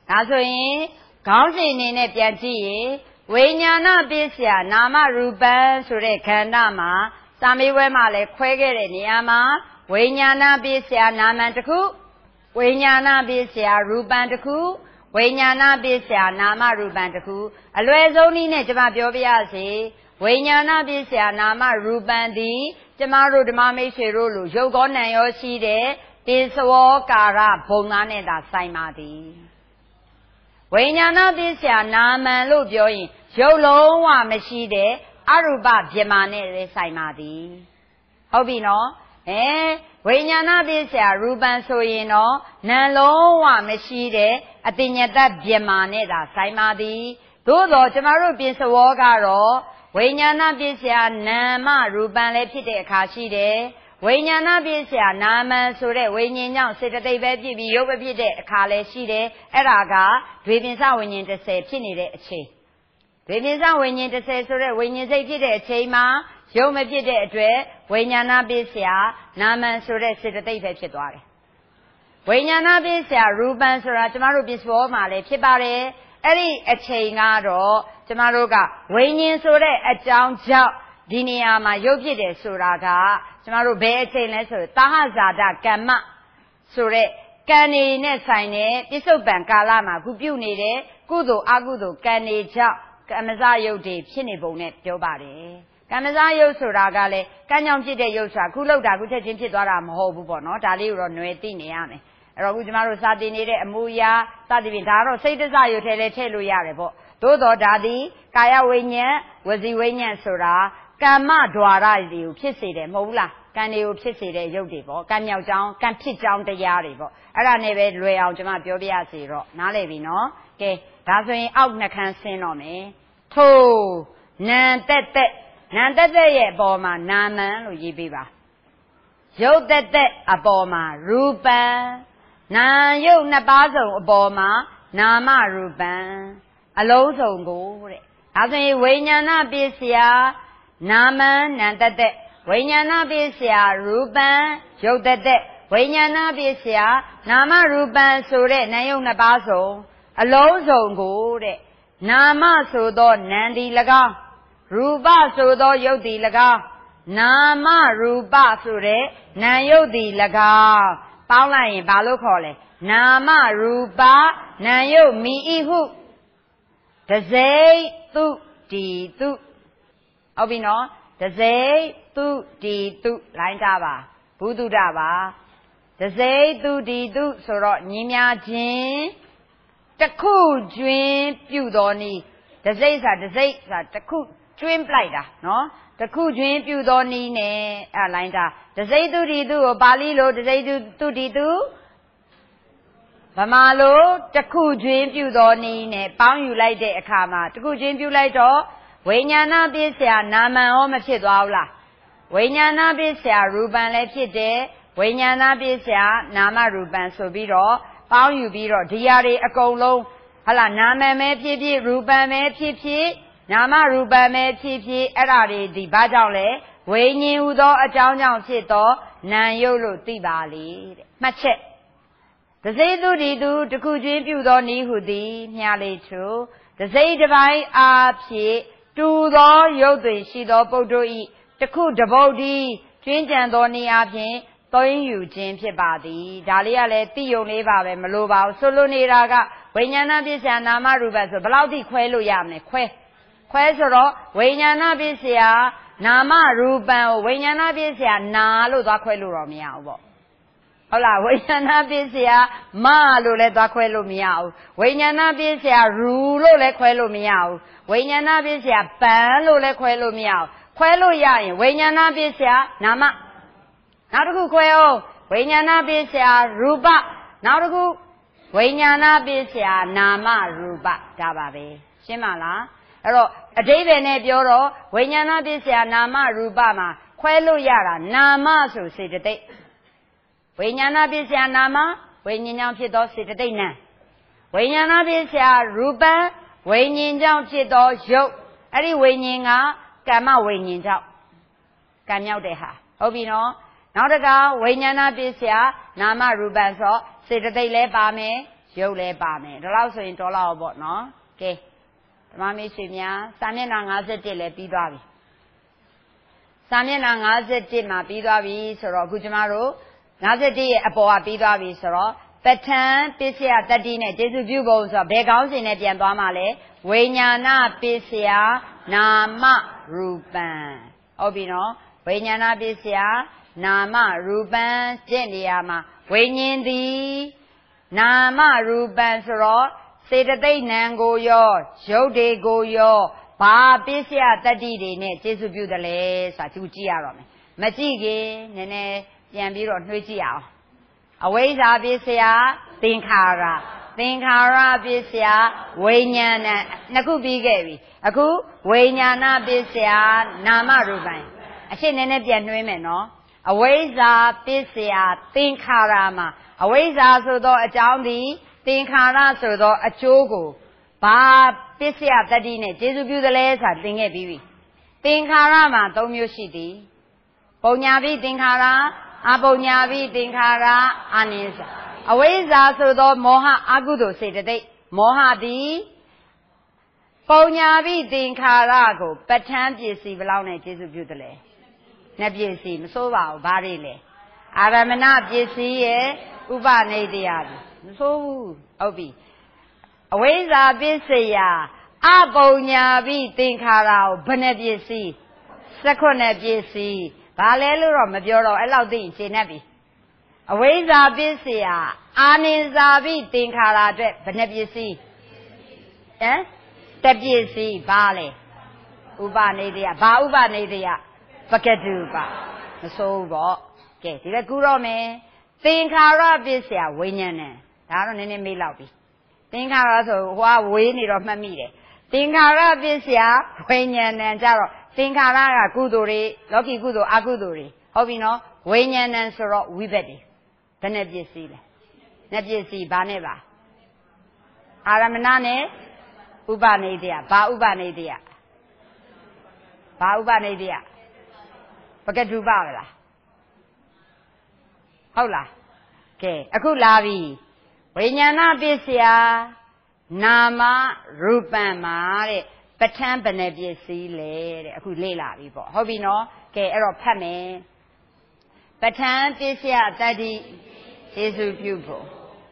ဒါဆိုရင်ခေါင်းစဉ်အနေနဲ့ပြန်ကြည့်ရင်ဝိညာဏပစ္စယနာမရူပံဆိုတဲ့ခန္ဓာမှာစာမေးပွဲမှာလည်းခွဲခဲ့တဲ့နေရာမှာဝိညာဏပစ္စယနာမံတစ်ခုဝိညာဏပစ္စယရူပံတစ်ခုဝိညာဏပစ္စယနာမရူပံတစ်ခုအလွယ်ဆုံးနည်းနဲ့ကျွန်မပြောပြရစီဝိညာဏပစ္စယနာမရူပံသည်ကျမတို့ဓမ္မမိတ်ဆွေတို့လိုရုပ်ကောနာမ်ရောရှိတဲ့ပိစဝောကာရဘုံသားနဲ့သာဆိုင်ပါသည်ဝိညာဏပစ္စယနာမံလို့ပြောရင်ရုပ်လုံးဝမရှိတဲ့အရူပဗြဟ္မာနဲ့လည်းဆိုင်ပါသည်ဟုတ်ပြီနော်ဝိညာဏပစ္စယရူပံဆိုရင်တော့နာမ်လုံးဝမရှိတဲ့အတိညတဗြဟ္မာနဲ့သာဆိုင်ပါသည်သို့တော့ကျမတို့ပိစဝောကတော့ဝိညာဏပစ္စယနာမရူပံလည်းဖြစ်တဲ့အခါရှိတယ်ဝိညာဏပစ္စယနာမံဆိုတဲ့ဝိညာဉ်ကြောင့်စေတသိက်ပဲဖြစ်ပြီးရုပ်ပဲဖြစ်တဲ့အခါလည်းရှိတယ်အဲ့ဒါကဒွေပင်စဝိညာဉ်30ဖြစ်နေတဲ့အချိန်ဒွေပင်စဝိညာဉ်30ဆိုတဲ့ဝိညာဉ်စိတ်ဖြစ်တဲ့အချိန်မှာရုပ်မဖြစ်တဲ့အတွက်ဝိညာဏပစ္စယနာမံဆိုတဲ့စေတသိက်ပဲဖြစ်သွားတယ်ဝိညာဏပစ္စယရူပံဆိုတာကျမတို့ပိစဝောမှာလည်းဖြစ်ပါတယ်အဲ့ဒီအချိန်ကတော့ကျမတို့ကဝိညာဉ်ဆိုတဲ့အကြောင်းကြောင့်ဒီနေရာမှာရုပ်ဖြစ်တယ်ဆိုတာကကျမတို့ဘယ်အချိန်လဲဆိုတာဟဇာတကမ္မဆိုတဲ့ကံနေနဲ့ဆိုင်တဲ့ပြစ္ဆုတ်ပံကာလမှာခုပြုနေတဲ့ကုသိုလ်အကုသိုလ်ကံနေကြောင့်ကမ္မဇယုတ်တွေဖြစ်နေပုံနဲ့ပြောပါတယ်ကမ္မဇယုတ်ဆိုတာကလည်းကံကြောင့်ဖြစ်တဲ့ယုတ်ဆိုတာခုလောက်တာခုချက်ချင်းဖြစ်သွားတာမဟုတ်ဘူးပေါ့နော်ဒါလေးကိုတော့ຫນွယ်သိနေရမယ်အဲ့တော့ခုကျမတို့စာတင်နေတဲ့အမူအရာစသဖြင့်ဒါကတော့စိတ်တစယုတ်ထဲလည်းထည့်လို့ရတယ်ပေါ့သို့တော့ဒါသည်ကာယဝိညာဉ်ဝစီဝိညာဉ်ဆိုတာကမ္မဓွာရတွေကိုဖြစ်စေတယ်မဟုတ်ဘူးလားကံတွေကိုဖြစ်စေတဲ့ရုပ်တွေပေါ့ကံမြောက်ကြောင်းကံဖြစ်ကြောင်းတရားတွေပေါ့အဲ့ဒါနဲ့ပဲလွယ်အောင်ကျွန်မပြောပြရစီတော့နားလည်ပြီနော်ကဲဒါဆိုရင်အောက်နှခမ်းဆင်းတော့မယ်ထိုနံတက်တက်နံတက်တက်ရဲ့အပေါ်မှာနာမံလို့ရေးပေးပါရုပ်တက်တက်အပေါ်မှာရူပံနာရုပ်နှစ်ပါးစုံအပေါ်မှာနာမရူပံအလုံးစုံကိုတဲ့ဒါဆိုရင်ဝိညာဏပစ္စယနာမံနံတက်တက်ဝိညာဏပစ္စယရူပံရုပ်တက်တက်ဝိညာဏပစ္စယနာမရူပံဆိုတဲ့နာယုတ်နှစ်ပါးစုံအလုံးစုံကိုတဲ့နာမဆိုသောနံဒီ၎င်းရူပဆိုသောယုတ်ဒီ၎င်းနာမရူပဆိုတဲ့နာယုတ်ဒီ၎င်းပေါင်းလိုက်ရင်ဘာလို့ခေါ်လဲနာမရူပနာယုတ်မိဤဟုတစိတ်သူတီသူဟုတ်ပြီနော်တစိတ်သူတီသူလိုင်းတာပါဘုဒ္ဓတာပါတစိတ်သူတီသူဆိုတော့ညီများခြင်းတခုကျွင်းပြုတော်နီတစိတ်ဆိုတာတခုကျွင်းပလိုက်တာနော်တခုကျွင်းပြုတော်နီနဲ့အဲ့လိုင်းတာတစိတ်သူတီသူကိုပါဠိလိုတစိတ်သူတီသူဗမာလိုတခုကျွင်းပြုတော်နီနဲ့ပေါင်းယူလိုက်တဲ့အခါမှာတခုကျွင်းပြုလိုက်တော့ဝိညာဏပစ္စယနာမံရောမဖြစ်သွားဘူးလားဝိညာဏပစ္စယရူပံလည်းဖြစ်တယ်ဝိညာဏပစ္စယနာမရူပံဆိုပြီးတော့ပေါင်းယူပြီးတော့ဒီဟာတွေအကုန်လုံးဟလာနာမံပဲဖြစ်ဖြစ်ရူပံပဲဖြစ်ဖြစ်နာမရူပံပဲဖြစ်ဖြစ်အဲ့ဒါတွေဒီဘာကြောင့်လဲဝိညာဉ်ဟူသောအကြောင်းကြောင့်ဖြစ်သောနာယုတ်လို့သိပါလေတဲ့မှတ်ချက်တစိတ်သူဒီသူတခုချင်းပြုသောနည်းဟုသည်မြားလေးချိုတစိတ်တစ်ပိုင်းအားဖြင့်တူသောရုပ်တွင်ရှိသောပုဂ္ဂိုလ်ဤတခုတပုတ်ဒီကျွင်းကြံသောနည်းအားဖြင့်သွင်းယူခြင်းဖြစ်ပါသည်ဒါလေးကလည်းသိယုံလေးပါပဲမလိုပါဘူးဆိုလိုနေတာကဝိညာဏပစ္စယနာမရူပဆိုဘယ်လောက်ထိခွဲလို့ရမလဲခွဲဆိုတော့ဝိညာဏပစ္စယနာမရူပံကိုဝိညာဏပစ္စယနာလို့သွားခွဲလို့တော့မရဘူးပေါ့ဟုတ်လားဝိညာဏပစ္စယမလို့လည်းသွားခွဲလို့မရဘူးဝိညာဏပစ္စယရူလို့လည်းခွဲလို့မရဘူးဝိညာဏပစ္စယပံလို့လည်းခွဲလို့မရဘူးခွဲလို့ရရင်ဝိညာဏပစ္စယနာမနောက်တစ်ခုခွဲအောင်ဝိညာဏပစ္စယရူပနောက်တစ်ခုဝိညာဏပစ္စယနာမရူပဒါပါပဲရှင်းပါလားအဲ့တော့အဓိပ္ပာယ်နဲ့ပြောတော့ဝိညာဏပစ္စယနာမရူပမှာခွဲလို့ရတာနာမဆိုစေတသိက်ဝိညာဏပစ္စယနာမဝိညာဉ်ကြောင့်ဖြစ်သောစေတသိက်နံဝိညာဏပစ္စယရူပံဝိညာဉ်ကြောင့်ဖြစ်သောရုပ်အဲ့ဒီဝိညာဉ်ကကမ္မဝိညာဉ်ကြောင့်ကံမြောက်တဲ့ဟာဟုတ်ပြီနော်နောက်တကဝိညာဏပစ္စယနာမရူပံဆိုစေတသိက်လည်းပါမယ်ရုပ်လဲပါမယ်ဒါလောက်ဆိုရင်တော်လောက်ပေါ့နော်ကဲဓမ္မမိတ်ဆွေများစာမျက်နှာ51လဲပြီးသွားပြီစာမျက်နှာ51မှာပြီးသွားပြီဆိုတော့အခုကျမတို့51ရဲ့အပေါ်ကပြီးသွားပြီဆိုတော့ပဋ္ဌာန်းပစ္စယတတ္တိနဲ့ကျေစုပြုပုံဆိုတော့ဘယ်ကောင်းစဉ်နဲ့ပြန်သွားမှာလဲဝိညာဏပစ္စယနာမရူပံဟုတ်ပြီနော်ဝိညာဏပစ္စယနာမရူပံကျင့်နေရမှာဝိညာဉ်သည်နာမရူပံဆိုတော့စေတသိက်နံကိုရောရုပ်တွေကိုရောဘာပစ္စယတတ္တိတွေနဲ့ကျေစုပြုတယ်လဲဆိုတာသူကြည့်ရတော့မယ်မကြည့်ခင်နည်းနည်းပြန်ပြီးတော့နှွှေးကြည့်အောင်အဝိဇ္ဇာပစ္စယသင်္ခါရသင်္ခါရပစ္စယဝိညာဏနှစ်ခုပြီးခဲ့ပြီအခုဝိညာဏပစ္စယနာမရူပံအရှင်းနည်းနည်းပြန်နှွှေးမယ်နော်အဝိဇ္ဇာပစ္စယသင်္ခါရမှာအဝိဇ္ဇာဆိုသောအကြောင်းသည်သင်္ခါရဆိုသောအကျိုးကိုဘာပစ္စယတတ္တိနဲ့ကျေစုပြုသလဲဆိုတာသင်ခဲ့ပြီးပြီသင်္ခါရမှာ၃မျိုးရှိသည်ပုံညာပိသင်္ခါရအပုံညာပိသင်္ခါရအာနိစ္စအဝိဇ္ဇာဆိုသောမောဟအကုသိုလ်စေတသိက်မောဟသည်ပုံညာပိသင်္ခါရကိုပဋ္ဌာန်းပစ္စည်းဘယ်လောက်နဲ့ကျေစုပြုသလဲနှစ်ပစ္စည်းမစိုးပါဘူးဘာတွေလဲအာရမဏပစ္စည်းရဲ့ဥပနိဒေယမစိုးဘူးဟုတ်ပြီအဝိဇ္ဇာပစ္စယအပုံညာပိသင်္ခါရကိုဘယ်နှပစ္စည်း19ပစ္စည်းဘာလဲလို့တော့မပြောတော့အဲ့လောက်သိရင်ရှင်းနေပြီအဝိဇ္ဇာပစ္စယအာနိဇာပိသင်္ခါရအတွက်ဘယ်နှပစ္စည်းတပစ္စည်းဘာလဲဥပနိဒေယဘာဥပနိဒေယပကတုပမစိုးဘူးပေါ့ကဲဒီလည်းကူတော့မယ်သင်္ခါရပစ္စယဝိညာဏဒါတော့နည်းနည်းမေးလောက်ပြီသင်္ခါရဆိုဟိုကဝေးနေတော့မှတ်မိတယ်သင်္ခါရပစ္စယဝိညာဏကြတော့သင်္ခါရကကုသိုလ်တွေလောကီကုသိုလ်အကုသိုလ်တွေဟုတ်ပြီနော်ဝိညာဏဆိုတော့ဝိဘက်တွေဘယ်နဲ့ပစ္စည်းလဲနှစ်ပစ္စည်းဘာနဲ့ပါအာရမဏနဲ့ဥပနိဒေယဘာဥပနိဒေယဘာဥပနိဒေယပကတုပပါလားဟုတ်လားကဲအခုလာပြီဝိညာဏပစ္စယနာမရူပံမှာတဲ့ပဋ္ဌာန်းဘယ်နှပစ္စည်းလဲတဲ့အခုလေ့လာပြီပေါ့ဟုတ်ပြီနော်ကဲအဲ့တော့ဖတ်မယ်ပဋ္ဌာန်းပစ္စယတတ္တိကျေစုပြုဖို့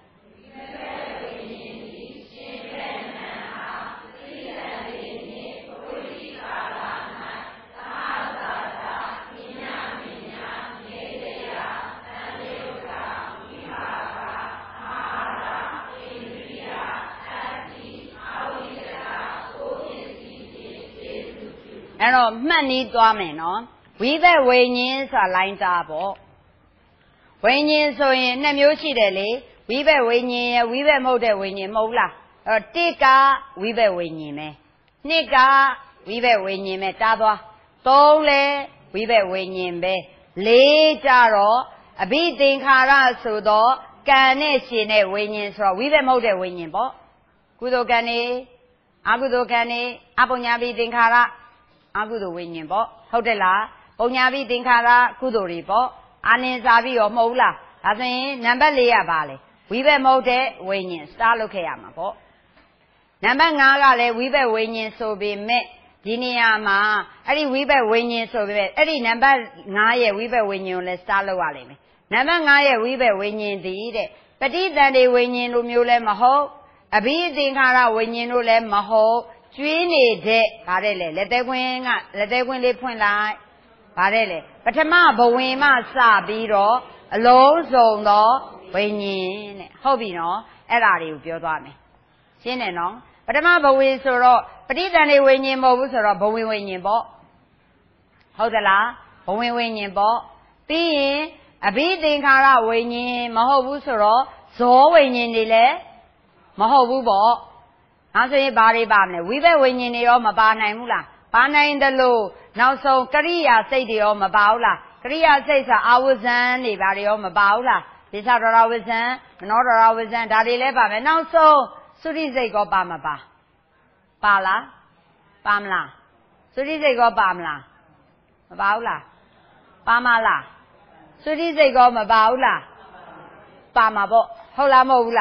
အဲ့တော့မှတ်နီးသွားမယ်နော်ဝိဘက်ဝိညာဉ်ဆိုတာလိုင်းသားပေါ့ဝိညာဉ်ဆိုရင်နှစ်မျိုးရှိတယ်လေဝိဘက်ဝိညာဉ်ရဝိဘက်မဟုတ်တဲ့ဝိညာဉ်မဟုတ်လားအဲ့တော့တစ်ကဝိဘက်ဝိညာဉ်ပဲနှစ်ကဝိဘက်ဝိညာဉ်ပဲတားသွားသုံးလဲဝိဘက်ဝိညာဉ်ပဲလေးကြတော့အဘိသင်္ခါရဆိုတော့ကံနဲ့ရှင်တဲ့ဝိညာဉ်ဆိုတော့ဝိဘက်မဟုတ်တဲ့ဝိညာဉ်ပေါ့ကုသိုလ်ကံနေအကုသိုလ်ကံနေအပုညာပိသင်္ခါရအကုသိုလ်ဝိညာဉ်ပေါ့ဟုတ်တယ်လားပုံညာပိသင်္ခါရကုသိုလ်တွေပေါ့အာနိဇာပိရောမဟုတ်လားဒါဆိုရင်နံပါတ်4ကပါလေဝိဘက်မဟုတ်တဲ့ဝိညာဉ်စတားလုပ်ခဲ့ရမှာပေါ့နံပါတ်5ကလည်းဝိဘက်ဝိညာဉ်ဆိုပေမဲ့ဒီနေရာမှာအဲ့ဒီဝိဘက်ဝိညာဉ်ဆိုပေမဲ့အဲ့ဒီနံပါတ်5ရဲ့ဝိဘက်ဝိညာဉ်ကိုလည်းစတားလုပ်ရလိမ့်မယ်နံပါတ်5ရဲ့ဝိဘက်ဝိညာဉ်ဒီတဲ့ပဋိသန္ဓေဝိညာဉ်လိုမျိုးလည်းမဟုတ်အဘိသင်္ခါရဝိညာဉ်လိုလည်းမဟုတ်ကျွေးနေတဲ့ဗါတဲ့လေလက်သေးခွင်းလေးဖွင့်လိုက်ဗါတဲ့လေပထမဘဝင်မှစပြီးတော့အလုံးစုံသောဝိညာဉ်တဲ့ဟုတ်ပြီနော်အဲ့ဒါတွေကိုပြောသွားမယ်ရှင်းတယ်နော်ပထမဘဝင်ဆိုတော့ပဋိသန္ဓေဝိညာဉ်မဟုတ်ဘူးဆိုတော့ဘဝင်ဝိညာဉ်ပေါ့ဟုတ်သလားဘဝင်ဝိညာဉ်ပေါ့ပြီးရင်အဘိသင်္ခါရဝိညာဉ်မဟုတ်ဘူးဆိုတော့ဇောဝိညာဉ်တွေလည်းမဟုတ်ဘူးပေါ့နောက်ဆိုရင်ဘာတွေပါမလဲဝိဘက်ဝိညာဉ်တွေရောမပါနိုင်ဘူးလားပါနိုင်တယ်လို့နောက်ဆုံးကရိယာစိတ်တွေရောမပါဘူးလားကရိယာစိတ်ဆိုအာဝဇံတွေဘာတွေရောမပါဘူးလားပိဿဒရဝဇံမနောဒရဝဇံဒါတွေလည်းပါမယ်နောက်ဆုံးသုရိစိတ်ကောပါမပါပါလားပါမလားသုရိစိတ်ကောပါမလားမပါဘူးလားပါမလားသုရိစိတ်ကောမပါဘူးလားပါမှာပေါ့ဟုတ်လားမဟုတ်ဘူးလား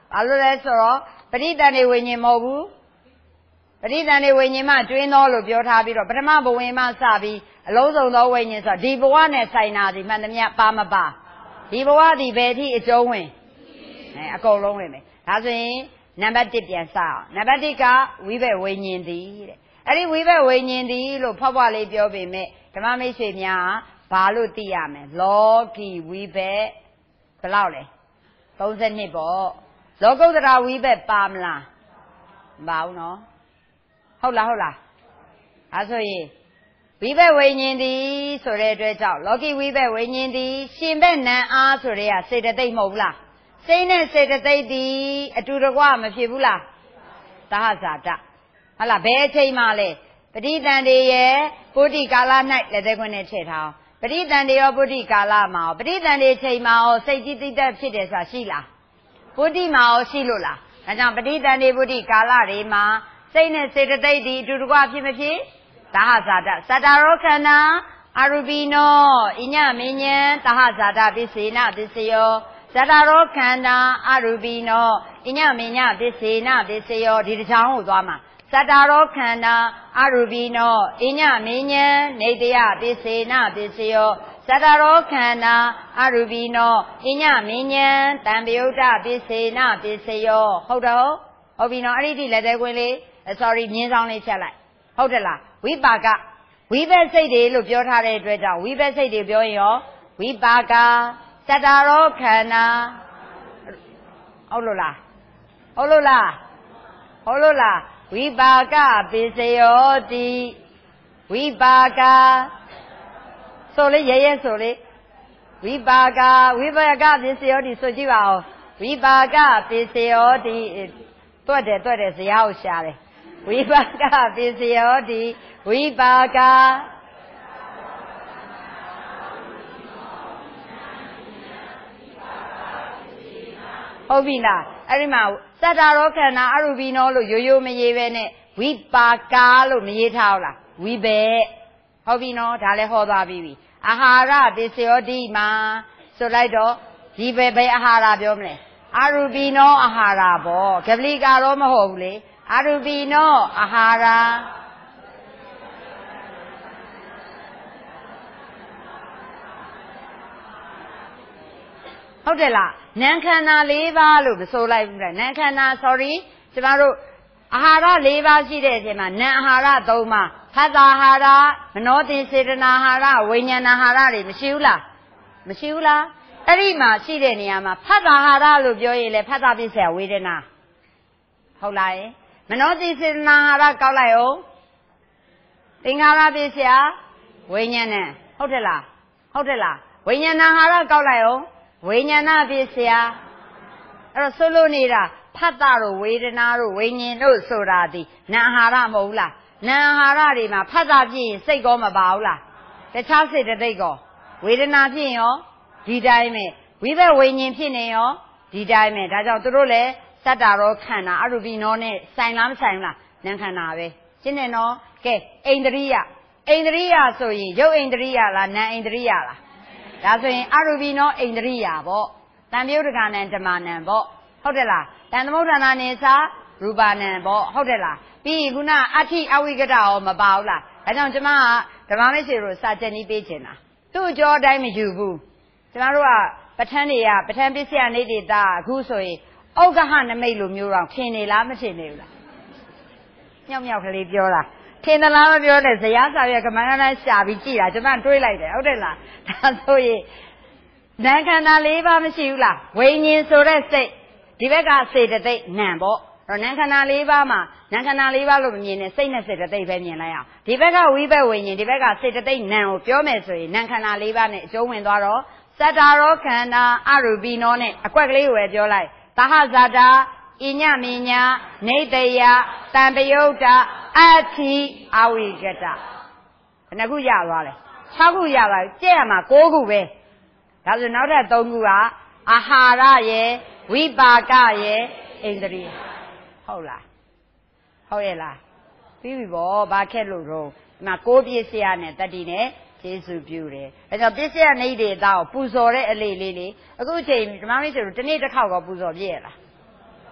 ဘာလို့လဲဆိုတော့ပဋိသန္ဓေဝိညာဉ်မဟုတ်ဘူးပဋိသန္ဓေဝိညာဉ်မှကျွင်းသောလို့ပြောထားပြီးတော့ပထမဘဝင်မှစပြီးအလုံးစုံသောဝိညာဉ်ဆိုတော့ဒီဘဝနဲ့ဆိုင်တာဒီမှန်သမျှပါမပါဒီဘဝဒီဘယ်ထိအကျုံးဝင်အကုန်လုံးဝင်မယ်ဒါဆိုရင်နံပါတ်1ပြန်စအောင်နံပါတ်1ကဝိဘက်ဝိညာဉ်သည်တဲ့အဲ့ဒီဝိဘက်ဝိညာဉ်သည်လို့ဖွားဖွားလေးပြောပေမဲ့ဓမ္မမိတ်ဆွေများဘာလို့သိရမလဲလောကီဝိဘက်ဘယ်လောက်လဲ32ပေါ့လောကုတ္တရာဝိဘက်ပါမလားမပါဘူးနော်ဟုတ်လားအဲဆိုရင်ဝိဘက်ဝိညာဉ်သည်ဆိုတဲ့အတွက်ကြောင့်လောကီဝိဘက်ဝိညာဉ်သည်ရှင်ဘက်နံအားဆိုတဲ့ကစေတသိက်မဟုတ်ဘူးလားစိတ်နဲ့စေတသိက်သည်အတူတကွမဖြစ်ဘူးလားသဟဇာတဟုတ်လားဘယ်အချိန်မှလဲပဋိသန္ဓေရဲ့ပုဋ္ဌိကာလ၌လက်သေးခွင်းနဲ့ထည့်ထားပဋိသန္ဓေရောပုဋ္ဌိကာလမှာပဋိသန္ဓေချိန်မှာရောစိတ်ကြီးတိတ်တက်ဖြစ်တယ်ဆိုတာရှိလားပုဋ္ဌိမှာရောရှိလို့လားဒါကြောင့်ပဋိသန္ဓေပုဋ္ဌိကာလတွေမှာစိတ်နဲ့စေတသိက်ဒီအတူတကွဖြစ်မဖြစ်သဟဇာတသတ္တရောခန္ဓာအရူပိနောအညမဉ္ဇဉ်သဟဇာတပစ္စေနပစ္စယောသတ္တရောခန္ဓာအရူပိနောအညမဉ္ဇပစ္စေနပစ္စယောဒီတစ်ချောင်းကိုသွားမှာသတ္တရောခန္ဓာအရူပိနောအညမဉ္ဇနေတယပစ္စေနပစ္စယောသတ္တရောခန္ဓာအရူပိနောအညမဉ္ဇတံပယုတ်တပစ္စေနပစ္စယောဟုတ်တော့ဟုတ်ပြီနော်အဲ့ဒီလက်သေးခွင်းလေးsorry မြင်းဆောင်လေးဖြတ်လိုက်ဟုတ်တယ်လားဝိပါကဝိဘက်စိတ်တွေလို့ပြောထားတဲ့အတွက်ကြောင့်ဝိဘက်စိတ်တွေပြောရင်ရောဝိပါကသတ္တရောခန္ဓာဟုတ်လို့လားဝိပါကပိစယောတိဝိပါကဆိုလေရဲဆိုလေဝိပါကပိစယောတိဆိုကြည့်ပါဦးဝိပါကပိစယောတိတွက်တယ်ဇရာကိုရှာတယ်ဝိပါကပိစယောတိဝိပါကဟုတ်ပြီလားအဲ့ဒီမှာသတ္တရောခန္ဓာအရူပိနောလို့ရိုးမရေးပဲနဲ့ဝိပါကလို့မရေးထားဘူးလားဝိဘေဟုတ်ပြီနော်ဒါလည်းဟောသွားပြီအာဟာရပိစယောတိမှာဆိုလိုက်တော့ဒီဘယ်အာဟာရပြောမလဲအရူပိနောအာဟာရပေါ့ကပလီကတော့မဟုတ်ဘူးလေအရူပိနောအာဟာရဟုတ်တယ်လားနံခန္ဓာ၄ပါးလို့မဆိုလိုက်ဘူးလားနံခန္ဓာ sorry ကျမတို့အာဟာရ၄ပါးရှိတဲ့အချိန်မှာနံအာဟာရ၃ပါးဖတ်တာအာဟာရမနောတိစေတနာအာဟာရဝိညာဏအာဟာရတွေမရှိဘူးလားအဲ့ဒီမှာရှိတဲ့နေရာမှာဖတ်တာအာဟာရလို့ပြောရင်လေဖတ်တာပြည့်စရာဝေဒနာဟုတ်လားမနောတိစေတနာအာဟာရကောက်လိုက်အောင်သင်္ခါရပြည့်စရာဝိညာဏဟုတ်တယ်လားဝိညာဏအာဟာရကောက်လိုက်အောင်ဝိညာဏပစ္စယအဲ့တော့ဆိုလို့နေတာဖတ်တာတို့ဝေဒနာတို့ဝိညာဉ်တို့ဆိုတာဒီနာအာဟာရမဟုတ်လားနာအာဟာရတွေမှာဖတ်တာဖြစ်ရင်စိတ်ကောမပါဘူးလားတခြားစေတသိက်ကောဝေဒနာဖြစ်ရင်ရောဒီတိုင်းပဲဝိဘက်ဝိညာဉ်ဖြစ်နေရောဒီတိုင်းပဲဒါကြောင့်သူတို့လည်းသတ္တရောခန္ဓာအရူပိနောနဲ့ဆိုင်လားမဆိုင်ဘူးလားနာခန္ဓာပဲရှင်းတယ်နော်ကဲဣန္ဒြိယဆိုရင်ရုပ်ဣန္ဒြိယလားနာဣန္ဒြိယလားဒါဆိုရင်အရူပိနောဣန္ဒြိယပေါ့တံပြုတ်တကနံဓမ္မနံပေါ့ဟုတ်တယ်လားတန်သမုဋ္ဌာနာနေသာရူပနံပေါ့ဟုတ်တယ်လားပြီးရင်ခုနအဋ္ဌိအဝိကတရောမပါဘူးလားဒါကြောင့်ကျမကဓမ္မမိတ်ဆွေတို့စာချက်နည်းပေးချင်တာသူ့အကျော်အတိုင်းမယူဘူးကျမတို့ကပဋ္ဌာန်းတွေကပဋ္ဌာန်းပစ္စယနေတိတာအခုဆိုရင်ဩဃဟနမိတ်လိုမျိုးတော့ထင်နေလားမထင်နေဘူးလားမြောက်ကလေးပြောတာထင်သလားမပြောနဲ့ဇယားစာရွက်ကမန္တန်ရှာပြီးကြည်တာကျမတွေးလိုက်တယ်ဟုတ်တယ်လားဒါဆိုရင်နာခန္ဓာ၄ပါးမရှိဘူးလားဝိညာဉ်ဆိုတဲ့စိတ်ဒီဘက်ကစေတသိက်နံပေါ့တော့နာခန္ဓာ၄ပါးမှာနာခန္ဓာ၄ပါးလို့မမြင်နဲ့စိတ်နဲ့စေတသိက်ပဲမြင်လိုက်အောင်ဒီဘက်ကဝိဘက်ဝိညာဉ်ဒီဘက်ကစေတသိက်နံကိုပြောမယ်ဆိုရင်နာခန္ဓာ၄ပါးနဲ့အကျုံးဝင်သွားတော့သတ္တရောခန္ဓာအရူပိနောနဲ့အကွက်ကလေးကိုပဲပြောလိုက်သဟဇာတာဣညမညာနေတယတံပယုတ်တအဋ္ဌိအဝိကတဘယ်နှခုရသွားလဲ6ခုရပါပြီကြည့်ရမှာ9ခုပဲဒါဆိုနောက်ထပ်3ခုကအာဟာရရဲ့ဝိပါကရဲ့ဣန္ဒြိယဟုတ်လားဟုတ်ရဲ့လားပြီးပြီဗောဘာခက်လို့တော့ဒီမှာ9ပြည့်စရာနဲ့တတိနဲ့ကျေးဇူးပြုတယ်အဲကြောင့်ပြည့်စရာနေဒေတာကိုပူဇော်တဲ့အလေးလေးအခုအချိန်ဓမ္မမိတ်ဆွေတို့တစ်နေ့တစ်ခေါက်တော့ပူဇော်ပြည့်ရလား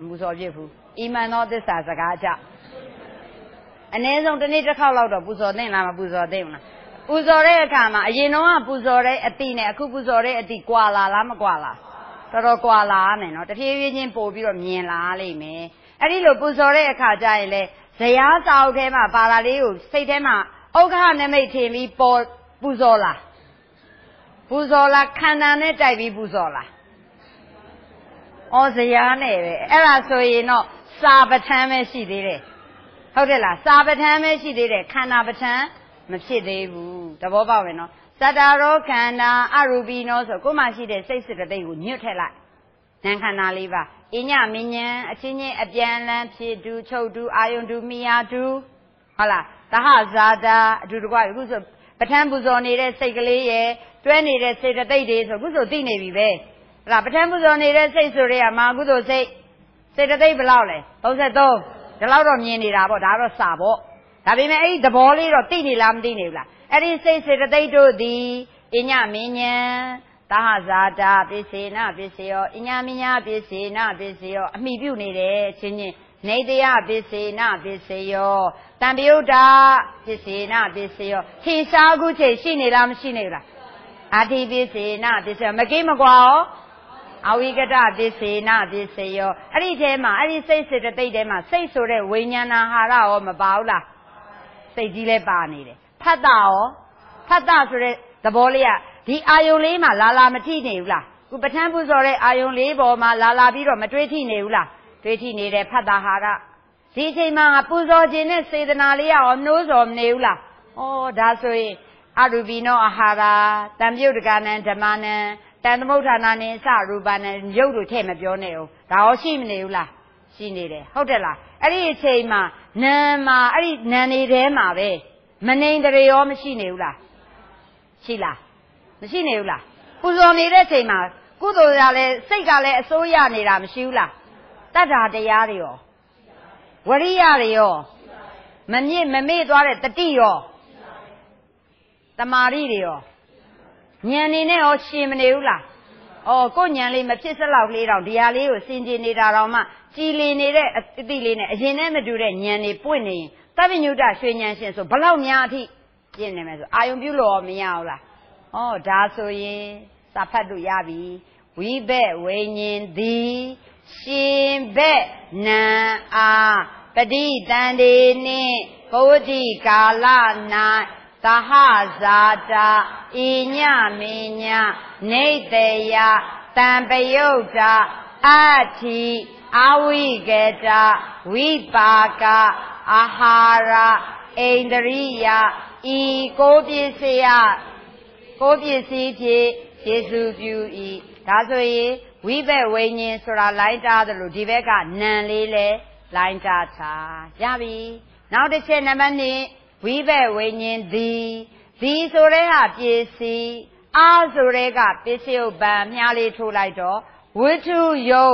ပူဇော်ဖြစ်ဘူးအီမန်သောသစ္စာစကားကြောင့်အနည်းဆုံးတစ်နေ့တစ်ခေါက်လောက်တော့ပူဇော်သင့်လားမပူဇော်သင့်ဘူးလားပူဇော်တဲ့အခါမှာအရင်တော့ပူဇော်တဲ့အတိနဲ့အခုပူဇော်တဲ့အတိကွာလာလားမကွာလားတော်တော်ကွာလာမယ်နော်တဖြည်းဖြည်းချင်းပို့ပြီးတော့မြင်လာလိမ့်မယ်အဲ့ဒီလိုပူဇော်တဲ့အခါကျရင်လေဇရာစာအုပ်ထဲမှာပါလာလေးကိုစိတ်ထဲမှာဥက္ခနမိတ်ထင်ပြီးပေါ်ပူဇော်လားခန္ဓာနဲ့တိုက်ပြီးပူဇော်လားဩဇရာနဲ့ပဲအဲ့ဒါဆိုရင်တော့စာပဋ္ဌာန်းပဲရှိသေးတယ်ဟုတ်တယ်လားစာပဋ္ဌာန်းပဲရှိသေးတယ်ခန္ဓာပဋ္ဌာန်းမဖြစ်သေးဘူးသဘောပေါက်မယ်နော်သတ္တရောခန္ဓာအရူပိနောဆိုကိုမှရှိတဲ့စိတ်စေတသိက်ကိုညွတ်ထည့်လိုက်နာမ်ခန္ဓာလေးပါအညမဉ္ဉံအချင်းချင်းအပြန်လန်းဖြစ်တူချုပ်တူအာယုန်တူမိယာတူဟုတ်လားသဟဇာတာအတူတကွအခုဆိုပဋ္ဌာန်းပူဇော်နေတဲ့စိတ်ကလေးရဲ့တွဲနေတဲ့စေတသိက်တွေဆိုအခုဆိုသိနေပြီပဲအဲ့ဒါပဋ္ဌာန်းပူဇော်နေတဲ့စိတ်ဆိုတွေကမာကုသိုလ်စိတ်စေတသိက်ဘယ်လောက်လဲ33ဒီလောက်တော့မြင်နေတာပေါ့ဒါတော့စာပေါ့ဒါပေမဲ့အဲ့ဒီသဘောလေးတော့သိနေလားမသိနေဘူးလားအဲ့ဒီစိတ်စေတသိက်တို့သည်အညမဉ္ဉံသဟဇာတာပစ္စေနပစ္စယောအညမဉ္ဉပစ္စေနပစ္စယောအမိပြုနေတယ်ချင်းချင်းနေတယပစ္စေနပစ္စယောတံပယုတ်တာပစ္စေနပစ္စယောထင်ရှားခုချိန်ရှိနေလားမရှိနေဘူးလားအာတိပစ္စေနပစ္စယောမကိမကွာရောအဝိကတပစ္စေနပစ္စယောအဲ့ဒီထဲမှာအဲ့ဒီစိတ်စေတသိက်ထဲမှာစိတ်ဆိုတဲ့ဝိညာဏဟာရရောမပါဘူးလားစိတ်ကြီးလည်းပါနေတယ်ဖတ်တာရောဖတ်တာဆိုတဲ့သဘောလေးကဒီအာယုံလေးမှာလာမထိနေဘူးလားခုပဋ္ဌာန်းပူဇော်တဲ့အာယုံလေးပေါ်မှာလာပြီးတော့မတွေးထိနေဘူးလားတွေးထိနေတဲ့ဖတ်တာဟာရဒီအချိန်မှာပူဇော်ခြင်းနဲ့စေတနာလေးရောနှိုးဆော်မနေဘူးလားဩဒါဆိုရင်အရူပိနောအာဟာရာတံပြုတ်တကနံဓမ္မနံတန်သမုဋ္ဌာနာနိစရူပနံရုပ်တို့ထည့်မပြောနဲ့ဦးဒါရောရှိမနေဘူးလားရှိနေတယ်ဟုတ်တယ်လားအဲ့ဒီအချိန်မှာနာမှာအဲ့ဒီနာနေထဲမှာပဲမနေတရေရောမရှိနေဘူးလားရှိလားမရှိနေဘူးလားပူဇော်နေတဲ့အချိန်မှာကုသိုလ်ကလည်းစိတ်ကလည်းအစိုးရနေတာမရှိဘူးလားတတ္ထာတရားတွေရောဝရိယတွေရောမမေ့သွားတဲ့တတိရောတမာရီတွေရောဉာဏ်နေနဲ့ရောရှင်မနေဘူးလားဩကိုဉာဏ်လေးမဖြစ်စလောက်လေးတော့ဒီဟာလေးကိုစင်ကြင်နေတာတော့မှကြည်လင်နေတဲ့အတိလေးနဲ့အရင်နဲ့မတူတဲ့ဉာဏ်နေပွင့်နေရင်သဗ္ဗညုတရွှေဉာဏ်ရှင်ဆိုဘလောက်များအထိပြည့်နေမယ်ဆိုအာယုံပြုလို့ရောမရဘူးလားဩဒါဆိုရင်စာဖတ်လို့ရပြီဝိဘက်ဝိညာဉ်သည်ရှင်ဘက်နံအားပဋိသန္ဓေနှင့်ပုဒ္ဓိကာလ၌သဟဇာတာဣညမေညနေတယတံပယုတ်တာအဋ္ဌိအဝိကတဝိပါကအာဟာရဣန္ဒရိယဤကိုပစ္စည်းဖြင့်ယေရှုပြု၏ဒါဆိုရင်ဝိဘက်ဝိညာဉ်ဆိုတာလိုင်းတားတယ်လို့ဒီဘက်ကနံလေးလဲလိုင်းတားထားရပြီနောက်တစ်ချက်နံပါတ်2ဝိဘက်ဝိညာဉ်ဒီဆိုတဲ့ဟာပစ္စည်းအားဆိုတဲ့ကပစ္စယုတ်ပံမြားလေးထိုးလိုက်တော့ဝိထုယုတ်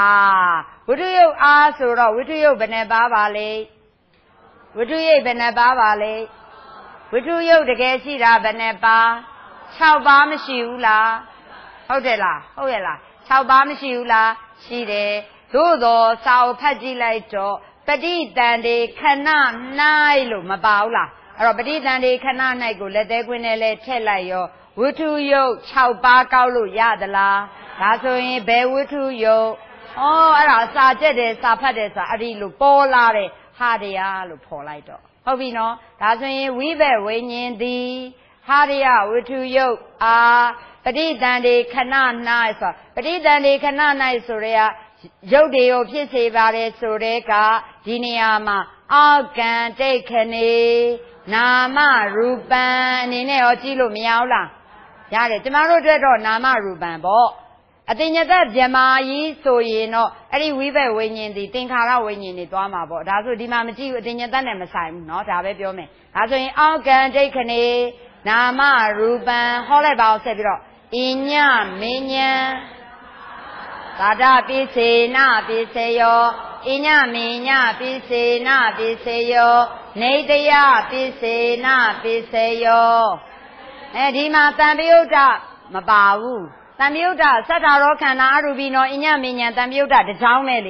အားဆိုတော့ဝိထုယုတ်ဘယ်နှပါပါလဲဝိထုယုတ်ဘယ်နှပါပါလဲဝိထုယုတ်တကယ်ရှိတာဘယ်နှပါ6ပါးမရှိဘူးလားဟုတ်တယ်လားဟုတ်ရဲ့လား6ပါးမရှိဘူးလားရှိတယ်သို့သောစာအုပ်ဖတ်ကြည့်လိုက်တော့ပဋိသန္ဓေခဏ၌လို့မပါဘူးလားအဲ့တော့ပဋိသန္ဓေခဏ၌ကိုလက်သေးခွင်းနဲ့လဲထည့်လိုက်ရောဝိထုယုတ်6ပါးကောက်လို့ရသလားဒါဆိုရင်ဘယ်ဝိထုယုတ်အဲ့ဒါစာကြက်တယ်စာဖတ်တယ်ဆိုတာအဲ့ဒီလိုပေါ်လာတဲ့ဟာတရားလို့ခေါ်လိုက်တော့ဟုတ်ပြီနော်ဒါဆိုရင်ဝိဘက်ဝိညာဉ်သည်ဟာရိယဝိထုယုတ်အားပဋိသန္ဓေခဏ၌ဆိုပဋိသန္ဓေခဏ၌ဆိုရဲရုပ်တွေကိုဖြစ်စေပါတယ်ဆိုတဲ့ကဒီနေရာမှာအောက်ကံတိတ်ခဏေနာမရူပံအနေနဲ့ရောကြည့်လို့မရဘူးလားရတယ်ကျမတို့အတွက်တော့နာမရူပံပေါ့အတင်ညတဗြဟ္မာကြီးဆိုရင်တော့အဲ့ဒီဝိဘက်ဝိညာဉ်ဒီသင်္ခါရဝိညာဉ်တွေသွားမှာပေါ့ဒါဆိုဒီမှာမကြည့်ဘူးအတင်ညတနဲ့မဆိုင်ဘူးเนาะဒါပဲပြောမယ်ဒါဆိုရင်အောက်ကံတိတ်ခဏေနာမရူပံဟောလိုက်ပါအောင်ဆက်ပြီးတော့ဣညမေညံသာဒပိစေနပိစေယောဣညမေညပိစေနပိစေယောနေတယပိစေနပိစေယောဒီမှာတံပယုတ်တမပါဘူးတံပယုတ်တသတ္တရောခန္ဓာအရူပိနောဣညမေညံတံပယုတ်တတစ်ကြောင်းနဲ့လေ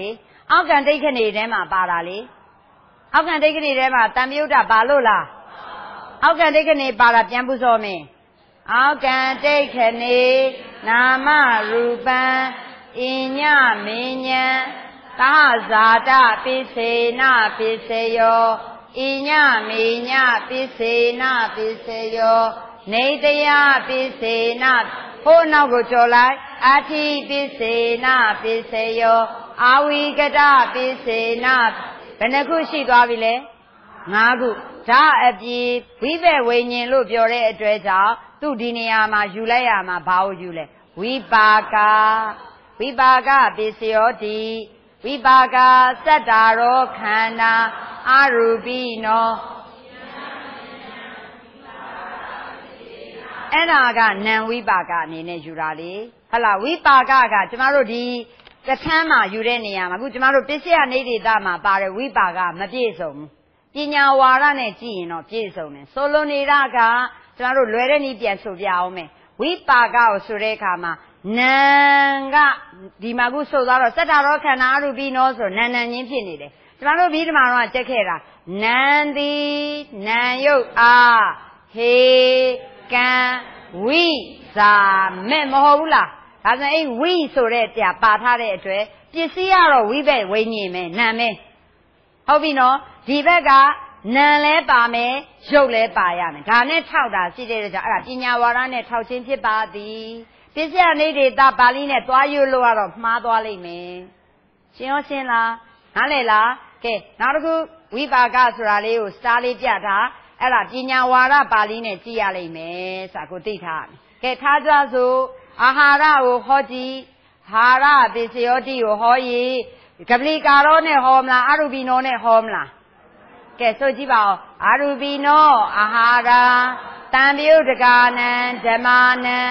အောက်ကန်ဒိဋ္ဌိနေထဲမှာပါတာလေအောက်ကန်ဒိဋ္ဌိနေထဲမှာတန်မြုဒ္ဒပါလို့လားအောက်ကန်ဒိဋ္ဌိနေပါတာပြန်ပူဇော်မင်းအောက်ကန်ဒိဋ္ဌိနေနာမရူပံအညမင်းညံသာဇာတပိစေနပိစေယောအညမေညပိစေနပိစေယောနေတယပိစေနဟိုနောက်ကိုကြော်လိုက်အာတိပိစေနပိစေယောအာဝိကတပိစေနဘယ်နှခုရှိသွားပြီလဲ5ခုဒါအပြင်ဝိဘက်ဝိညာဉ်လို့ပြောတဲ့အတွက်ကြောင့်သူ့ဒီနေရာမှာယူလိုက်ရမှာဘာကိုယူလဲဝိပါကပိစယောတိဝိပါကစတ္တာရောခန္ဓာအရူပိနောအဲ့ဒါကနံဝိပါကအနေနဲ့ယူတာလေဟုတ်လားဝိပါကကကျမတို့ဒီကထမ်းမှာယူတဲ့နေရာမှာအခုကျမတို့ပစ္စယနေတိတမှာပါတယ်ဝိပါကမပြည့်စုံဘူးပညာဝါဒနဲ့ကြည့်ရင်တော့ပြည့်စုံတယ်ဆိုလိုနေတာကကျမတို့လွယ်တဲ့နည်းပြန်ဆိုပြအောင်မယ်ဝိပါကကိုဆိုတဲ့အခါမှာနံကဒီမှာခုဆိုသွားတော့စတ္တရောခန္ဓာအရူပိနောဆိုနံချင်းဖြစ်နေတယ်ကျမတို့ပြီးဒီမှာတော့ချက်ခဲ့တာနံသည်နံယုတ်အားဟေကံဝိဇာမဲ့မဟုတ်ဘူးလားဒါဆိုအဲ့ဝိဆိုတဲ့တရားပါထားတဲ့အတွက်ပစ္စည်းကတော့ဝိဘက်ဝိညာဉ်ပဲနံပဲဟုတ်ပြီနော်ဒီဘက်ကနံလဲပါမယ်ရုပ်လဲပါရမယ်ဒါနဲ့ထောက်တာရှိတဲ့ကြောင့်အဲ့ဒါပညာဝါဒနဲ့ထောက်ခြင်းဖြစ်ပါသည်ပစ္စယနေတိတပါဠိနဲ့သွားရွလို့ကတော့မှားသွားလိမ့်မယ်ရှင်းရောရှင်းလားနားလည်လားကဲနောက်တစ်ခုဝိပါကဆိုတာလေးကိုစတားလေးပြထားအဲ့ဒါပညာဝါဒပါဠိနဲ့ကြည့်ရလိမ့်မယ်ဆိုတာကိုသိထားကဲထားကြစို့အာဟာရကိုဟောကြည့်ဟာရပိစယောတိကိုဟောရည်ကပလီကာရောနဲ့ဟောမလားအရူပိနောနဲ့ဟောမလားကဲဆိုကြည့်ပါဦးအရူပိနောအာဟာရတံပြုတကာနံဓမ္မာနံ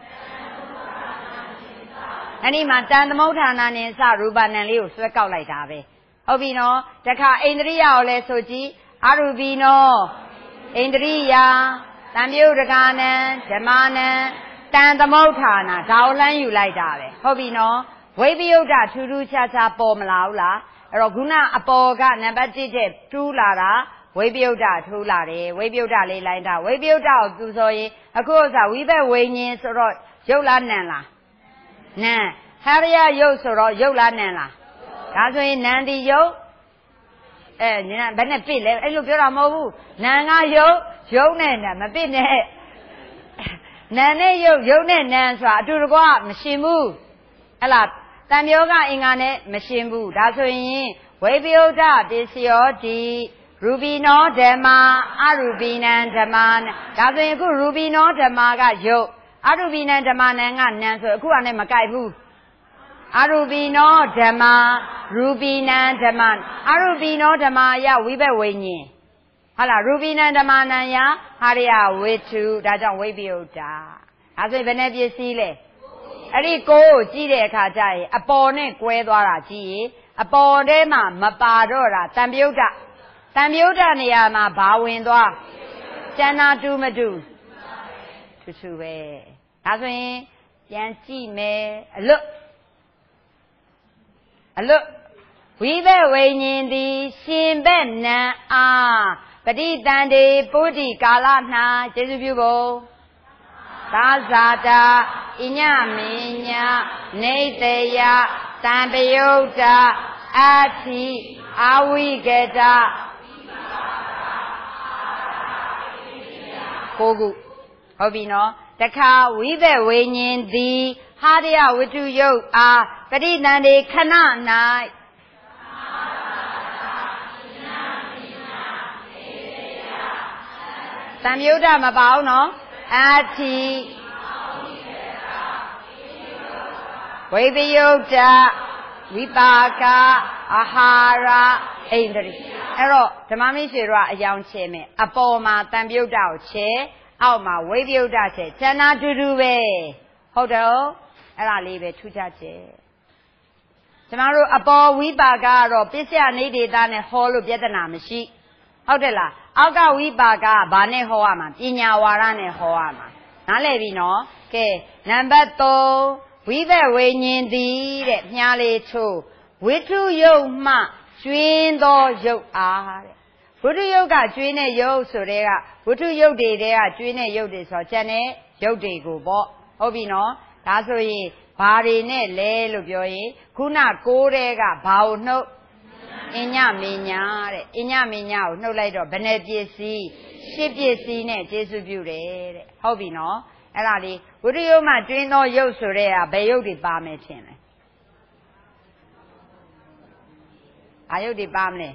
အဲ့ဒီမှာတန်သမုဋ္ဌာနာနဲ့စရူပနံလေးကိုဆွဲကောက်လိုက်တာပဲဟုတ်ပြီနော်တခါအိန္ဒြိယကိုလည်းဆိုကြည့်အရူပိနောအိန္ဒြိယတံပြုတကာနံဓမ္မာနံတန်သမုဋ္ဌာနာဒါကိုလှမ်းယူလိုက်တာပဲဟုတ်ပြီနော်ဝိပယုဒ္ဓထူးထူးခြားခြားပေါ်မလာဘူးလားအဲ့တော့ခုနအပေါ်ကနံပါတ်1တဲ့ထူးလာတာဝိပယုဒ္ဓထူးလာတယ်ဝိပယုဒ္ဓလေးလိုက်တာဝိပယုဒ္ဓကိုသူဆိုရင်အခုဥစ္စာဝိဘက်ဝိညာဉ်ဆိုတော့ရုပ်လားနံလားနံဟရိယယုတ်ဆိုတော့ရုပ်လားနံလားဒါဆိုရင်နံဒီယုတ်ဘယ်နဲ့ပြစ်လဲအဲ့လိုပြောတာမဟုတ်ဘူးနံကယုတ်နဲ့နံမပြစ်နဲ့နံနဲ့ယုတ်နဲ့နံဆိုတာအတူတကွမရှင်ဘူးဟဲ့လားတန်ပြောကအင်္ဂါနဲ့မရှင်ဘူးဒါဆိုရင်ဝိပယုဒ္ဓပစ္စယောတိရူပိနောဓမ္မာအရူပိနံဓမ္မာဒါဆိုရင်အခုရူပိနောဓမ္မာကယုတ်အရူပိနံဓမ္မာနံကနံဆိုအခုကလည်းမကြိုက်ဘူးအရူပိနောဓမ္မာရူပိနံဓမ္မာအရူပိနောဓမ္မာယဝိဘက်ဝိညာဉ်ဟုတ်လားရူပိနံဓမ္မာနံယဟာရိယဝိတုဒါကြောင့်ဝိပယုဒ္ဓဒါဆိုရင်ဘယ်နဲ့ပစ္စည်းလဲအဲ့ဒီကိုကြည့်တဲ့အခါကျရင်အပေါ်နဲ့ကွဲသွားတာကြည့်ရင်အပေါ်ထဲမှာမပါတော့တာတံမြုဒ္ဓနေရာမှာဘာဝင်သွားကျန်တာတူမတူထူးထူးပဲဒါဆိုရင်ပြန်ကြည့်မယ်အလွတ်ဝိဘက်ဝိညာဉ်သည်ရှင်ဘက်နံအားပဋိသန္ဓေပုဒ္ဓိကာလ၌ကျေစုပြုဖို့သာဇာတာဣညမေညနေတယတံပယုတ်တအဋ္ဌိအာဝိကတကိုကုဟုတ်ပြီနော်တခါဝိဘက်ဝိညာဉ်သည်ဟာရယဝတ္ထုယုတ်အားပဋိသန္ဓေခဏ၌တံမြုဒ္ဓမပါဘူးနော်အဋ္ဌိဝိပယုဒ္ဓဝိပါကအာဟာရအိန္ဒြိအဲ့တော့ဓမ္မမိတ်ဆွေတို့ကအယောင်ချဲမယ်အပေါ်မှာတံမြုဒ္ဓကိုချဲအောက်မှာဝိပယုဒ္ဓချဲကျန်တာတူတူပဲဟုတ်တယ်အဲ့ဒါလေးပဲထူးခြားချက်ကျမတို့အပေါ်ဝိပါကကတော့ပစ္စယနေဒေတာနဲ့ဟောလို့ပြဿနာမရှိဟုတ်တယ်လားအောက်ကဝိပါကဘာနဲ့ဟောရမှာပညာဝါဒနဲ့ဟောရမှာနားလည်ပြီနော်ကဲနံပါတ်3ဝိဘက်ဝိညာဉ်သည်တဲ့မြားလေးထိုးဝိထုယုတ်မှကျွင်းသောယုတ်အားတဲ့ဝိထုယုတ်ကကျွင်းတဲ့ယုတ်ဆိုတဲ့ကဝိထုယုတ်တွေကကျွင်းတဲ့ယုတ်တွေဆိုကျန်တဲ့ယုတ်တွေကိုပေါ့ဟုတ်ပြီနော်ဒါဆိုရင်ဘာတွေနဲ့လဲလို့ပြောရင်ခုနကိုးတဲ့ကဘာကိုနှုတ်အညမညာတဲ့အညမညာကိုနှုတ်လိုက်တော့ဘယ်နဲ့ပစ္စည်းရှစ်ပစ္စည်းနဲ့ကျေစုပြုတယ်တဲ့ဟုတ်ပြီနော်အဲ့ဒါလေးဝိထုယုတ်မှကျွင်းသောယုတ်ဆိုတဲ့ကဘယ်ယုတ်တွေပါမယ်ထင်လဲဘာယုတ်တွေပါမလဲ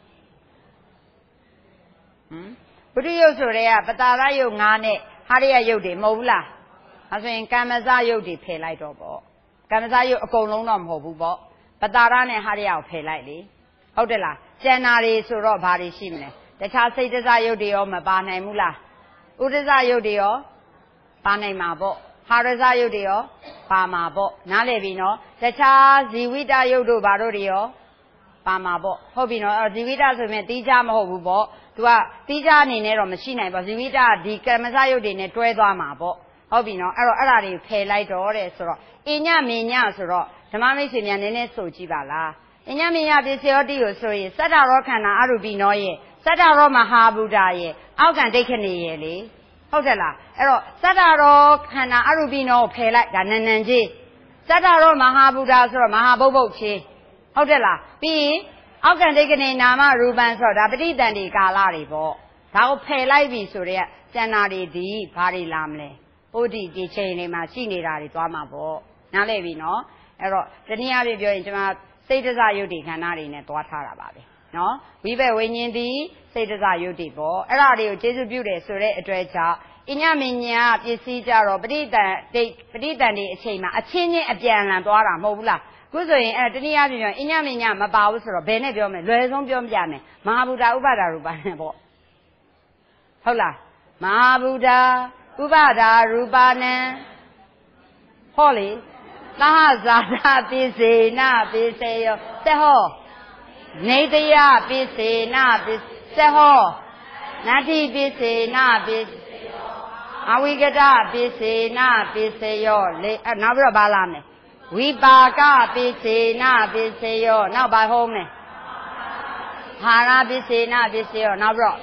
ဝိထုယုတ်ဆိုတဲ့ကပတာရယုတ်5နဲ့ဟာရိယယုတ်တွေမဟုတ်ဘူးလားအဲဆိုရင်ကမ္မဇယုတ်တွေဖယ်လိုက်တော့ပေါ့ကမ္မဇယုတ်အကုန်လုံးတော့မဟုတ်ဘူးပေါ့ပတာရနဲ့ဟာရိယကိုဖယ်လိုက်လေဟုတ်တယ်လားကျန်တာတွေဆိုတော့ဘာတွေရှိမလဲတခြားစိတ်တစယုတ်တွေရောမပါနိုင်ဘူးလားဥဒ္ဒဇယုတ်တွေရောပါနိုင်မှာပေါ့ဟာရဇယုတ်တွေရောပါမှာပေါ့နားလည်ပြီနော်တခြားဇီဝိတယုတ်တို့ဘာတို့တွေရောပါမှာပေါ့ဟုတ်ပြီနော်ဇီဝိတဆိုရင်တီးခြားမဟုတ်ဘူးပေါ့သူကတီးခြားအနေနဲ့တော့မရှိနိုင်ပါဇီဝိတကဒီကမ္မဇယုတ်တွေနဲ့တွဲသွားမှာပေါ့ဟုတ်ပြီနော်အဲ့တော့အဲ့ဒါတွေဖယ်လိုက်တော့တဲ့ဆိုတော့အညမညဆိုတော့ဓမ္မမိတ်ဆွေများနည်းနည်းဆိုကြည့်ပါလားအညမညပစ္စယောတိကိုဆိုရင်စတ္တရောခန္ဓာအရူပိနောရဲ့စတ္တရောမဟာဗုဒ္ဓရဲ့အောက်ကံဒိဋ္ဌိနေရဲ့လေဟုတ်တယ်လားအဲ့တော့စတ္တရောခန္ဓာအရူပိနောကိုဖယ်လိုက်ဒါနန္နန်ကြီးစတ္တရောမဟာဗုဒ္ဓဆိုတော့မဟာဘုတ်ဘုတ်ချင်းဟုတ်တယ်လားပြီးရင်အောက်ကံဒိဋ္ဌိနေနာမရူပံဆိုတော့ဒါပဋိသန္ဓေကာလတွေပေါ့ဒါကိုဖယ်လိုက်ပြီဆိုတော့ကျန်တာတွေဒီဘာတွေလာမလဲပုဒ္ဓိဒီချိန်တွေမှာရှိနေတာတွေသွားမှာပေါ့နားလည်ပြီနော်အဲ့တော့တနည်းအားဖြင့်ပြောရင်ကျွန်မစိတ်တစယုတ်တိခန္ဓာတွေနဲ့သွားထားတာပါပဲနော်ဝိဘက်ဝိညာဉ်သည်စိတ်တစယုတ်တိပေါ့အဲ့ဒါတွေကိုကျေစုပြုတယ်ဆိုတဲ့အတွက်ကြောင့်အညမညာပစ္စည်းကြတော့ပဋိသန္ဓေအချိန်မှာအချင်းချင်းအပြန်အလှန်သွားတာမဟုတ်ဘူးလားခုဆိုရင်အဲ့တနည်းအားဖြင့်ပြောအညမညာမပါဘူးဆိုတော့ဘယ်နဲ့ပြောမလဲလွယ်ဆုံးပြောပြမယ်မဟာဗုဒ္ဓဥပါဒရူပနဲ့ပေါ့ဟုတ်လားမဟာဗုဒ္ဓဥပါဒါရူပနံဟောလေသဟဇာတာပိစေနပိစေယောသဟောနေတယပိစေနပိသဟောနတ္တိပိစေနပိအဝိကတပိစေနပိစေယောလေနောက်ပြီးတော့ဘာလာမလဲဝိပါကပိစေနပိစေယောနောက်ဘာဟောမလဲဟာရပိစေနပိစေယောနောက်ပြီးတော့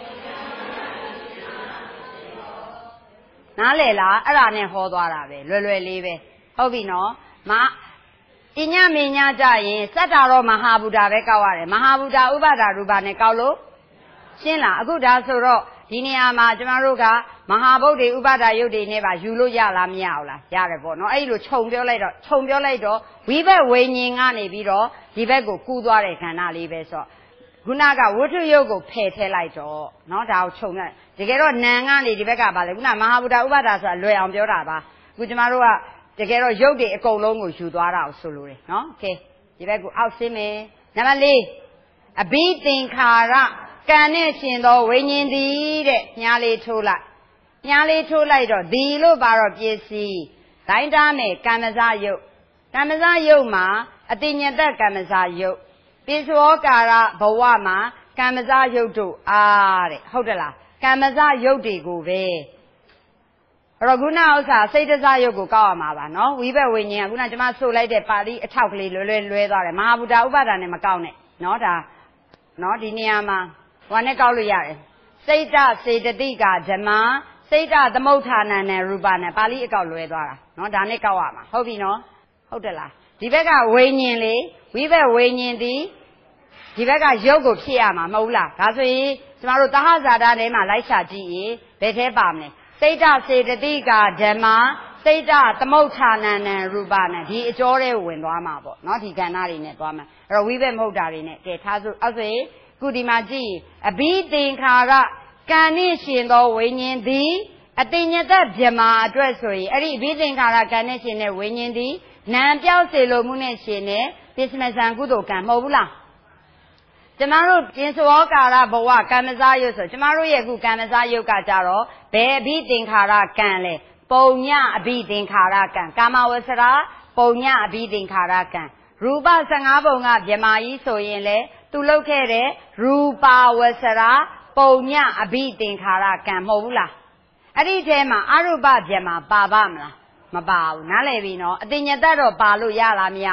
နားလေလားအဲ့ဒါနဲ့ဟောသွားတာပဲလွယ်လွယ်လေးပဲဟုတ်ပြီနော်အညမညကြရင်စတ္တရောမဟာဗုဒ္ဓပဲကောက်ရတယ်မဟာဗုဒ္ဓဥပါဒရူပနဲ့ကောက်လို့ရှင်းလားအခုဒါဆိုတော့ဒီနေရာမှာကျမတို့ကမဟာဗုဒ္ဓဥပါဒယုတ်တွေနဲ့ပါယူလို့ရလားမရဘူးလားရတယ်ပေါ့နော်အဲ့လိုခြုံပြောလိုက်တော့ဝိဘက်ဝိညာဉ်ကနေပြီးတော့ဒီဘက်ကိုကူးသွားတဲ့ခန္ဓာလေးပဲဆိုတော့ခုနကဝဋ္ထုယုတ်ကိုဖယ်ထည့်လိုက်တော့နော်ဒါကိုခြုံလိုက်တကယ်တော့နံကနေဒီဘက်ကပါလေခုနမဟာဗုဒ္ဓဥပါဒဆိုတာလွယ်အောင်ပြောတာပါအခုကျမတို့ကတကယ်တော့ရုပ်တွေအကုန်လုံးကိုယူသွားတာကိုဆိုလိုတယ်နော်โอเคဒီဘက်ကိုအောက်ဆင်းမယ်နံပါတ်4အဘိသင်္ခါရကံနဲ့ရှင်သောဝိညာဉ်သည်တဲ့ညားလေးထိုးလိုက်တော့ဒီလို့ပါတော့ပစ္စည်းတိုင်းတားမယ်ကမ္မဇယုတ်မှာအတိညာတကမ္မဇယုတ်ပိစ္ဆောကာရဘဝမှာကမ္မဇယုတ်တို့အားတဲ့ဟုတ်တယ်လားကမ္မဇယုတ်တွေကိုပဲအဲ့တော့ခုနဥစ္စာစိတ်တစယုတ်ကိုကောက်ရမှာပါနော်ဝိဘက်ဝိညာဉ်ကခုနကျမဆိုလိုက်တဲ့ပါဠိအထောက်ကလေးလွယ်သွားတယ်မဟာဗုဒ္ဓဥပါဒာနဲ့မကောက်နဲ့နော်ဒါနော်ဒီနေရာမှာဟိုနဲ့ကောက်လို့ရတယ်စိတ်တစေတသိကဓမ္မစိတ်တသမုဋ္ဌာဏနဲ့ရူပနဲ့ပါဠိအကောက်လွယ်သွားတာနော်ဒါနဲ့ကောက်ရမှာဟုတ်ပြီနော်ဟုတ်တယ်လားဒီဘက်ကဝိညာဉ်လေဝိဘက်ဝိညာဉ်ဒီဘက်ကရုပ်ကိုဖြစ်ရမှာမဟုတ်လားဒါဆိုရင်ကျမတို့သဟဇာတာထဲမှာလိုက်ရှာကြည့်ရင်ဘယ်ထဲပါမလဲစိတ်တစေတသိကဓမ္မစိတ်တသမုဋ္ဌာဏနဲ့ရူပနဲ့ဒီအကျော်ထဲဝင်သွားမှာပေါ့နော်ဒီကဏ္ဍတွေနဲ့သွားမှာအဲ့တော့ဝိဘက်မဟုတ်တာတွေနဲ့ကဲထားစို့အဲ့ဆိုရင်ခုဒီမှာကြည့်အဘိသင်္ခါရကံနှင့်ရှင်သောဝိညာဉ်သည်အတိညတဗြဟ္မာအတွက်ဆိုရင်အဲ့ဒီအဘိသင်္ခါရကံနဲ့ရှင်တဲ့ဝိညာဉ်သည်နံပြောက်စေလိုမှုနဲ့ရှင်တဲ့ပစ္စမဇံကုသိုလ်ကံမဟုတ်ဘူးလားကျမတို့ပြင်စောကာရဘဝကမ္မဇာယုတ်ဆိုကျမတို့ရဲ့အခုကမ္မဇာယုတ်ကကြတော့ဘယ်အဘိသင်္ခါရကံလဲပုံညအဘိသင်္ခါရကံကာမဝဆရာပုံညအဘိသင်္ခါရကံရူပ15ပုံကဗြဟ္မာကြီးဆိုရင်လေသူလုပ်ခဲ့တဲ့ရူပဝဆရာပုံညအဘိသင်္ခါရကံမဟုတ်ဘူးလားအဲ့ဒီထဲမှာအရူပဗြဟ္မာပါပါမလားမပါဘူးနားလည်ပြီနော်အတိညတတော့ပါလို့ရလားမရဘူးလား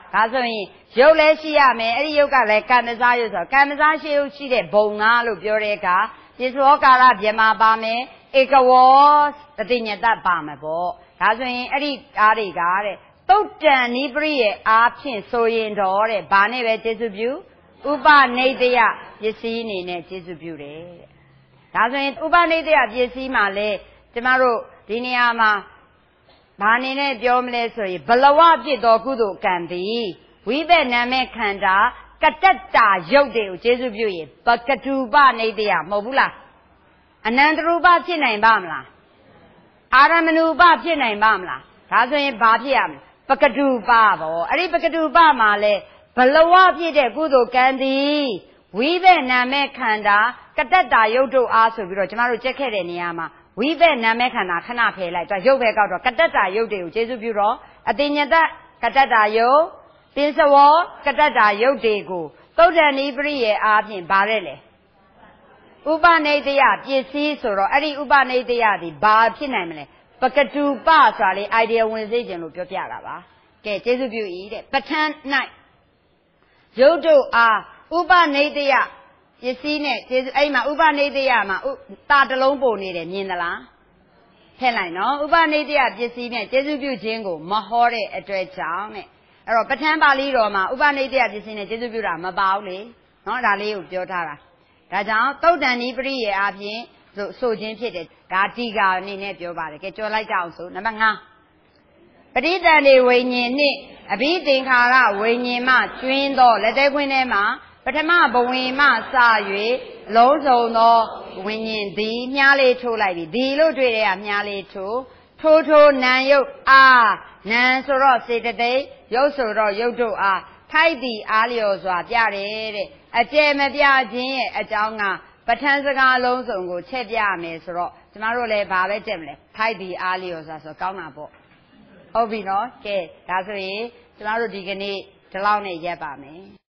ဒါဆိုရင်ရုပ်လည်းရှိရမယ်အဲ့ဒီရုပ်ကလည်းကံမစားရုပ်ဆိုကံမစားရှိရုပ်ရှိတဲ့ဘုံငါလို့ပြောတဲ့အခါပစ္စဝကာရဗြဟ္မာပါမယ်ဧကဝောတတိညတပါမယ်ပေါ့ဒါဆိုရင်အဲ့ဒီအားတွေကတဲ့တုတ်တန်နိပရိရဲ့အားဖြင့်ဆိုရင်တော့တဲ့ဘာနဲ့ပဲကျေစုပြုဥပနိဒယပစ္စည်းအနေနဲ့ကျေစုပြုတယ်တဲ့ဒါဆိုရင်ဥပနိဒယပစ္စည်းမှာလဲကျမတို့ဒီနေရာမှာဘာအနေနဲ့ပြောမလဲဆိုရင်ဘလဝဖြစ်သောကုသိုလ်ကံသည်ဝိပဿနာမဲ့ခန္ဓာကတ္တတာရုပ်တွေကိုကျေစုပြုရင်ပကတုပနိဒယမဟုတ်ဘူးလားအနန္တရူပဖြစ်နိုင်ပါမလားအာရမဏုပဖြစ်နိုင်ပါမလားဒါဆိုရင်ဘာဖြစ်ရမလဲပကတုပပေါ့အဲ့ဒီပကတုပမှာလဲဘလဝဖြစ်တဲ့ကုသိုလ်ကံသည်ဝိပဿနာမဲ့ခန္ဓာကတ္တတာရုပ်တို့အားဆိုပြီးတော့ကျမတို့ကြက်ခဲ့တဲ့နေရာမှာဝိပဿနာမဲ့ခန္ဓာခဏဖယ်လိုက်တော့ရုပ်ပဲကောက်တော့ကတ္တတာရုပ်တွေကိုကျေစုပြုတော့အတိညတကတ္တတာရုပ်ပစ္စဝောကတ္တတာရုပ်တွေကိုသုဒ္ဓနိပရိယေအားဖြင့်ဗါတဲ့လေဥပနိဒယပစ္စည်းဆိုတော့အဲ့ဒီဥပနိဒယဒီဘာဖြစ်နိုင်မလဲပကတုပဆိုတာလေ idea ဝင်စေခြင်းလို့ပြောပြတာပါကဲကျေစုပြု၏တဲ့ပဋ္ဌာန်း၌ရုပ်တို့အားဥပနိဒယပစ္စည်းနဲ့ကျေစုအဲ့မှာဥပနိဒယမှာတာတလုံးပို့နေတယ်မြင်သလားဖက်လိုက်နော်ဥပနိဒယပစ္စည်းနဲ့ကျေစုပြုခြင်းကိုမဟောတဲ့အတွက်ကြောင့်တဲ့အဲ့တော့ပဋ္ဌာန်းပါဠိတော်မှာဥပနိဒယပစ္စည်းနဲ့ကျေစုပြုတာမပါဘူးလေနော်ဒါလေးကိုပြောထားတာဒါကြောင့်သုတ်တန်နိပရိယေအားဖြင့်ဆိုခြင်းဖြစ်တယ်ဒါတိကာအနေနဲ့ပြောပါတယ်ကဲကြော်လိုက်ကြအောင်ဆိုနံပါတ်5ပဋိသန္ဓေဝိညာဉ်နှင့်အဘိသင်္ခါရဝိညာဉ်မှကျွင်းသောလက်သေးခွင်းထဲမှာပထမဘဝင်မှစ၍လုံးစုံသောဝိညာဉ်သည်မြားလေးထိုးလိုက်ပြီဒီလို့တွေ့တဲ့ကမြားလေးထိုးနာယုတ်အားနာဆိုတော့စေတသိက်ရုပ်ဆိုတော့ရုပ်တို့အားထိုက်သည်အားလျော်စွာပြတယ်တဲ့အကျယ်မပြခြင်းရဲ့အကြောင်းကပဋ္ဌာန်းစကားလုံးစုံကိုချက်ပြမယ်ဆိုတော့ကျမတို့လည်းဘာပဲတက်မလဲထိုက်သည်အားလျော်စွာဆိုကောင်းတာပေါ့ဟုတ်ပြီနော်ကဲဒါဆိုရင်ကျမတို့ဒီကနေ့ဒီလောက်နဲ့ရပ်ပါမယ်